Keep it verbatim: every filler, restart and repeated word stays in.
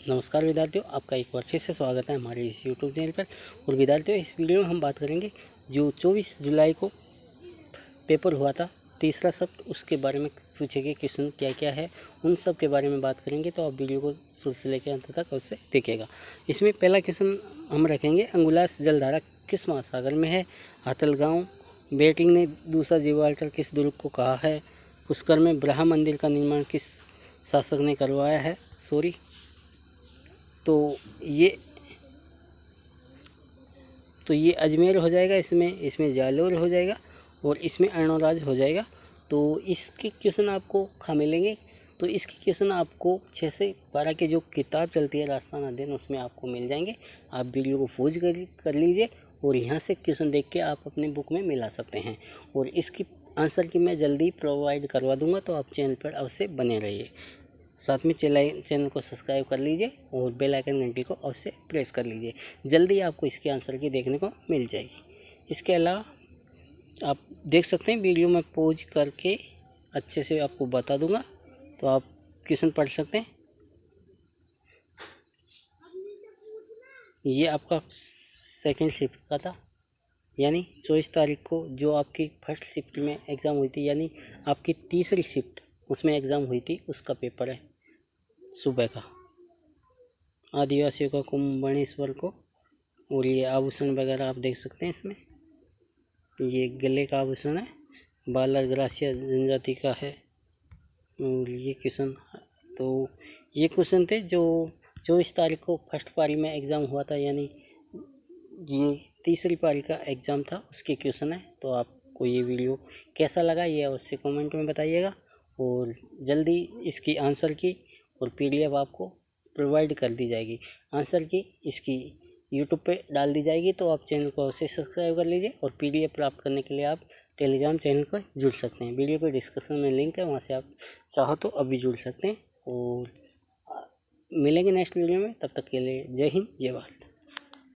नमस्कार विद्यार्थियों, आपका एक बार फिर से स्वागत है हमारे इस यूट्यूब चैनल पर। और विद्यार्थियों, इस वीडियो में हम बात करेंगे जो चौबीस जुलाई को पेपर हुआ था तीसरा शब्द, उसके बारे में पूछे गए क्वेश्चन क्या क्या है, उन सब के बारे में बात करेंगे। तो आप वीडियो को शुरू से लेकर अंत तक अवश्य देखिएगा। इसमें पहला क्वेश्चन हम रखेंगे, अंगुलास जलधारा किस महासागर में है? हाथलगांव। बेटिंग ने दूसरा जिब्राल्टर किस दुर्ग को कहा है? पुष्कर में ब्रह्मा मंदिर का निर्माण किस शासक ने करवाया है? सॉरी तो ये तो ये अजमेर हो जाएगा, इसमें इसमें जालोर हो जाएगा और इसमें अर्णोराज हो जाएगा। तो इसके क्वेश्चन आपको कहाँ मिलेंगे? तो इसके क्वेश्चन आपको छः से बारह की जो किताब चलती है राजस्थान अध्ययन, उसमें आपको मिल जाएंगे। आप वीडियो को पॉज कर कर लीजिए और यहाँ से क्वेश्चन देख के आप अपने बुक में मिला सकते हैं। और इसकी आंसर की मैं जल्दी प्रोवाइड करवा दूँगा, तो आप चैनल पर अवश्य बने रहिए। साथ में चैनल को सब्सक्राइब कर लीजिए और बेल आइकन घंटी को अवश्य प्रेस कर लीजिए। जल्दी आपको इसके आंसर की देखने को मिल जाएगी। इसके अलावा आप देख सकते हैं, वीडियो में पॉज करके अच्छे से आपको बता दूंगा, तो आप क्वेश्चन पढ़ सकते हैं। ये आपका सेकंड शिफ्ट का था, यानी चौबीस तारीख को जो आपकी फर्स्ट शिफ्ट में एग्ज़ाम हुई थी, यानी आपकी तीसरी शिफ्ट उसमें एग्ज़ाम हुई थी, उसका पेपर है सुबह का। आदिवासियों का कुंभणेश्वर को। और ये आभूषण वगैरह आप देख सकते हैं इसमें। ये गले का आभूषण है, बालर ग्रासिया जनजाति का है। और ये क्वेश्चन तो ये क्वेश्चन थे जो चौबीस तारीख को फर्स्ट पारी में एग्ज़ाम हुआ था, यानी ये तीसरी पारी का एग्ज़ाम था, उसके क्वेश्चन है। तो आपको ये वीडियो कैसा लगा ये अवश्य कमेंट में बताइएगा। और जल्दी इसकी आंसर की और पीडीएफ आपको प्रोवाइड कर दी जाएगी। आंसर की इसकी यूट्यूब पे डाल दी जाएगी, तो आप चैनल को अवश्य सब्सक्राइब कर लीजिए। और पीडीएफ प्राप्त करने के लिए आप टेलीग्राम चैनल पर जुड़ सकते हैं। वीडियो पे डिस्क्रिप्शन में लिंक है, वहाँ से आप चाहो तो अभी जुड़ सकते हैं। और मिलेंगे नेक्स्ट वीडियो में, तब तक के लिए जय हिंद जय भारत।